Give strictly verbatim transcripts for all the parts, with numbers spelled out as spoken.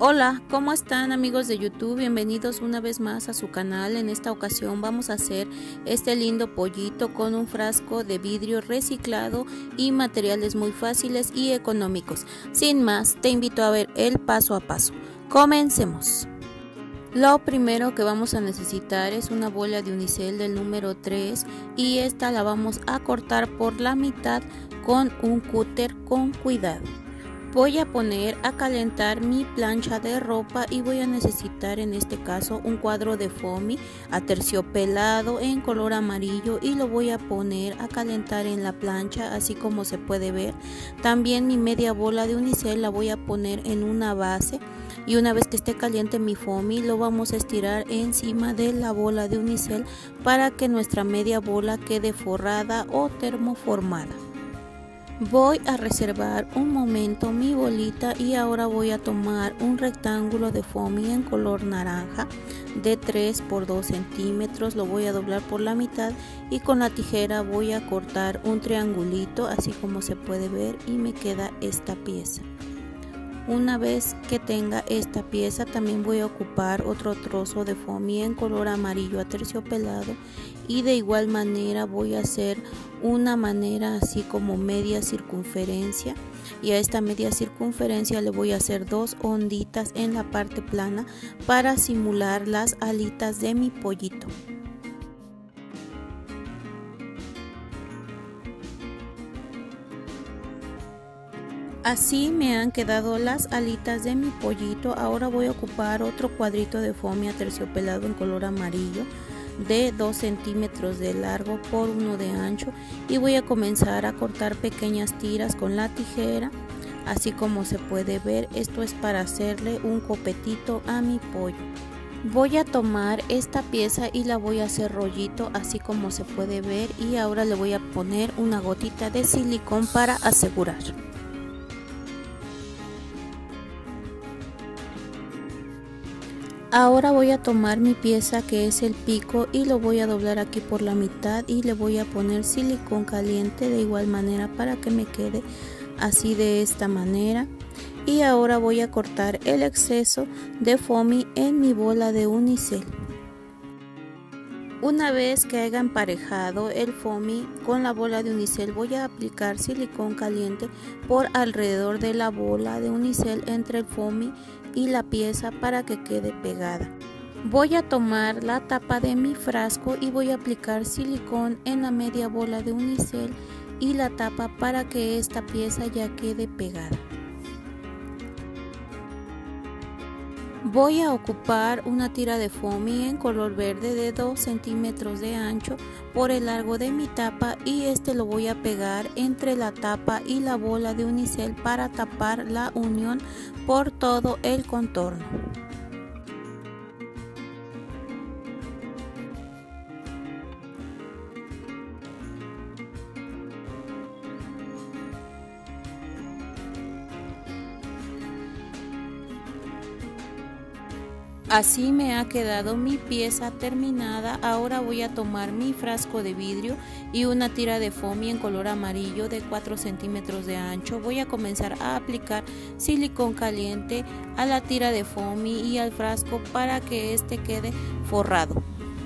Hola, ¿cómo están amigos de YouTube? Bienvenidos una vez más a su canal. En esta ocasión vamos a hacer este lindo pollito con un frasco de vidrio reciclado y materiales muy fáciles y económicos. Sin más, te invito a ver el paso a paso. Comencemos. Lo primero que vamos a necesitar es una bola de unicel del número tres y esta la vamos a cortar por la mitad con un cúter con cuidado. Voy a poner a calentar mi plancha de ropa y voy a necesitar en este caso un cuadro de foamy aterciopelado en color amarillo y lo voy a poner a calentar en la plancha, así como se puede ver. También mi media bola de unicel la voy a poner en una base y una vez que esté caliente mi foamy lo vamos a estirar encima de la bola de unicel para que nuestra media bola quede forrada o termoformada. Voy a reservar un momento mi bolita y ahora voy a tomar un rectángulo de foamy en color naranja de tres por dos centímetros, lo voy a doblar por la mitad y con la tijera voy a cortar un triangulito así como se puede ver y me queda esta pieza. Una vez que tenga esta pieza también voy a ocupar otro trozo de foamy en color amarillo aterciopelado y de igual manera voy a hacer una manera así como media circunferencia y a esta media circunferencia le voy a hacer dos onditas en la parte plana para simular las alitas de mi pollito. Así me han quedado las alitas de mi pollito. Ahora voy a ocupar otro cuadrito de foamy aterciopelado en color amarillo de dos centímetros de largo por uno de ancho y voy a comenzar a cortar pequeñas tiras con la tijera, así como se puede ver. Esto es para hacerle un copetito a mi pollo. Voy a tomar esta pieza y la voy a hacer rollito, así como se puede ver, y ahora le voy a poner una gotita de silicón para asegurar. Ahora voy a tomar mi pieza que es el pico y lo voy a doblar aquí por la mitad y le voy a poner silicón caliente de igual manera para que me quede así de esta manera. Y ahora voy a cortar el exceso de foamy en mi bola de unicel. Una vez que haya emparejado el foamy con la bola de unicel voy a aplicar silicón caliente por alrededor de la bola de unicel entre el foamy y la pieza para que quede pegada. Voy a tomar la tapa de mi frasco y voy a aplicar silicón en la media bola de unicel y la tapa para que esta pieza ya quede pegada. Voy a ocupar una tira de foamy en color verde de dos centímetros de ancho por el largo de mi tapa y este lo voy a pegar entre la tapa y la bola de unicel para tapar la unión por todo el contorno. Así me ha quedado mi pieza terminada. Ahora voy a tomar mi frasco de vidrio y una tira de foamy en color amarillo de cuatro centímetros de ancho. Voy a comenzar a aplicar silicón caliente a la tira de foamy y al frasco para que este quede forrado.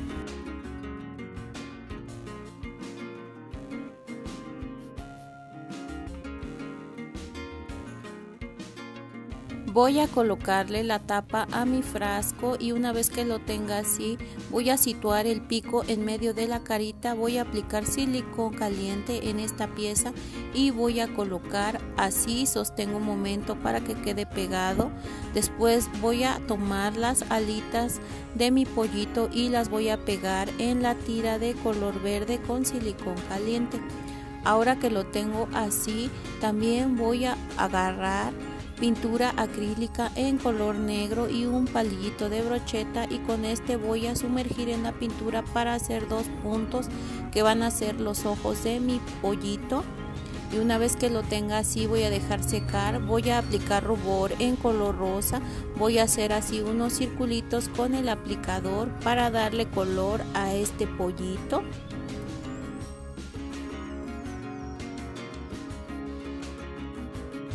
Voy a colocarle la tapa a mi frasco y una vez que lo tenga así voy a situar el pico en medio de la carita, voy a aplicar silicón caliente en esta pieza y voy a colocar así, sostengo un momento para que quede pegado. Después voy a tomar las alitas de mi pollito y las voy a pegar en la tira de color verde con silicón caliente. Ahora que lo tengo así, también voy a agarrar pintura acrílica en color negro y un palillito de brocheta y con este voy a sumergir en la pintura para hacer dos puntos que van a ser los ojos de mi pollito. Y una vez que lo tenga así voy a dejar secar, voy a aplicar rubor en color rosa, voy a hacer así unos circulitos con el aplicador para darle color a este pollito.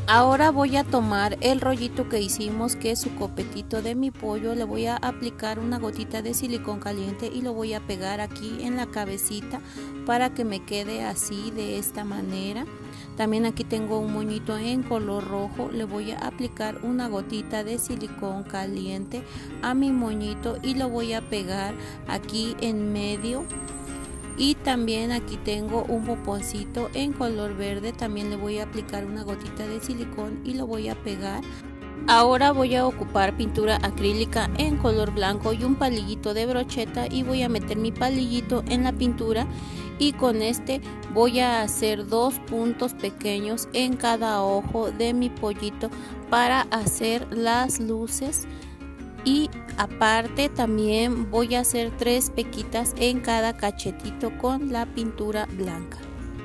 Ahora voy a tomar el rollito que hicimos, que es su copetito de mi pollo. Le voy a aplicar una gotita de silicón caliente y lo voy a pegar aquí en la cabecita para que me quede así, de esta manera. También aquí tengo un moñito en color rojo. Le voy a aplicar una gotita de silicón caliente a mi moñito y lo voy a pegar aquí en medio. Y también aquí tengo un pomponcito en color verde, también le voy a aplicar una gotita de silicón y lo voy a pegar. Ahora voy a ocupar pintura acrílica en color blanco y un palillito de brocheta y voy a meter mi palillito en la pintura y con este voy a hacer dos puntos pequeños en cada ojo de mi pollito para hacer las luces. Y aparte también voy a hacer tres pequitas en cada cachetito con la pintura blanca.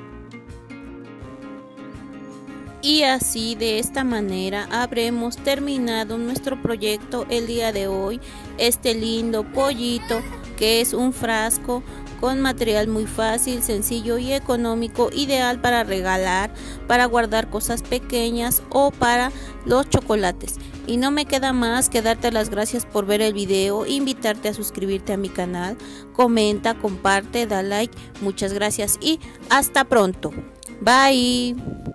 Y así, de esta manera, habremos terminado nuestro proyecto el día de hoy. Este lindo pollito, que es un frasco con material muy fácil, sencillo y económico, ideal para regalar, para guardar cosas pequeñas o para los chocolates. Y no me queda más que darte las gracias por ver el video, invitarte a suscribirte a mi canal, comenta, comparte, da like. Muchas gracias y hasta pronto. Bye.